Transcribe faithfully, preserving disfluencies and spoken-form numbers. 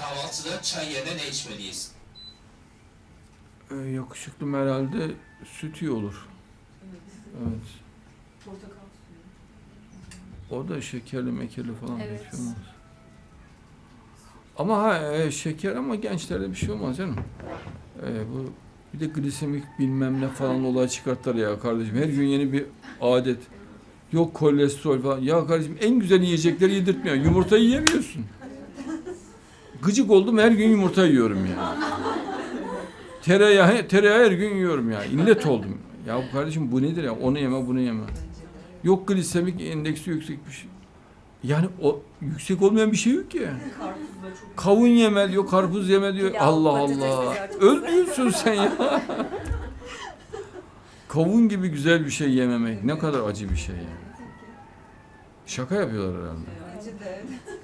kahvaltıda çay yerine ne içmeliyiz? Ee, yakışıklım herhalde süt iyi olur. Evet. Portakal suyu. O da şekerli mekerli falan Evet. bir şey olmaz. Ama ha, e, şeker ama gençlerde bir şey olmaz canım. E, bu bir de glisemik bilmem ne falan olay çıkarttılar ya kardeşim. Her gün yeni bir adet. Yok kolesterol falan. Ya kardeşim en güzel yiyecekleri yedirtmiyor. Yumurtayı yemiyorsun. Gıcık oldum her gün yumurta yiyorum ya. Tereyağı, tereyağı her gün yiyorum ya. İllet oldum. Ya kardeşim bu nedir ya? Onu yeme bunu yeme. Yok glisemik endeksi yüksek bir şey. Yani o yüksek olmayan bir şey yok ki. Karpuzla çok. Kavun yeme diyor, karpuz yeme diyor. Pilav, Allah patates Allah. ya, çok Öldürüyorsun sen ya. Kavun gibi güzel bir şey yememek ne kadar acı bir şey yani. Şaka yapıyorlar herhalde. Bence de.